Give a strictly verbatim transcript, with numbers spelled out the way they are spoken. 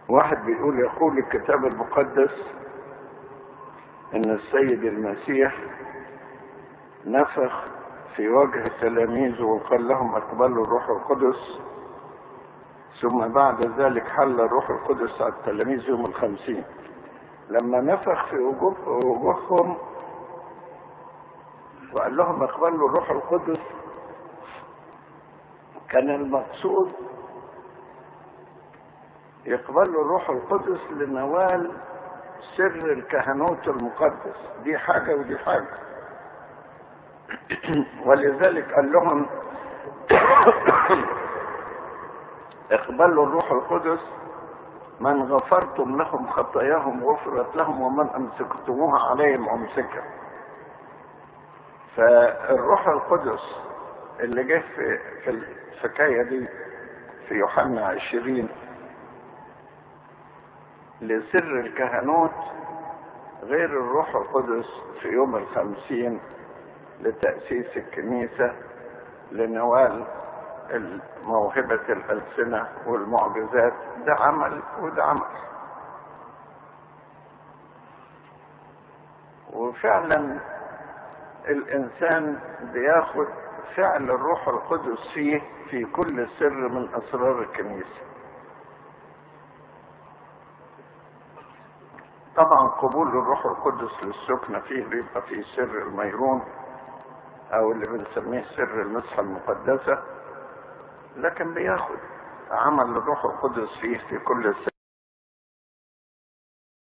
واحد بيقول يقول الكتاب المقدس ان السيد المسيح نفخ في وجه تلاميذه وقال لهم اقبلوا الروح القدس، ثم بعد ذلك حل الروح القدس على التلاميذ يوم الخمسين. لما نفخ في وجوه وجوههم وقال لهم اقبلوا الروح القدس، كان المقصود يقبلوا الروح القدس لنوال سر الكهنوت المقدس، دي حاجة ودي حاجة. ولذلك قال لهم اقبلوا الروح القدس، من غفرتم لهم خطاياهم غفرت لهم ومن امسكتموها عليهم امسكها. فالروح القدس اللي جه في في الحكايه دي في يوحنا عشرين لسر الكهنوت غير الروح القدس في يوم الخمسين لتأسيس الكنيسة لنوال موهبة الألسنة والمعجزات. ده عمل وده عمل. وفعلا الإنسان بياخد فعل الروح القدس فيه في كل سر من أسرار الكنيسة. طبعا قبول الروح القدس للسكنة فيه بيبقى في سر الميرون أو اللي بنسميه سر المسحة المقدسة، لكن بياخد عمل الروح القدس فيه في كل سر.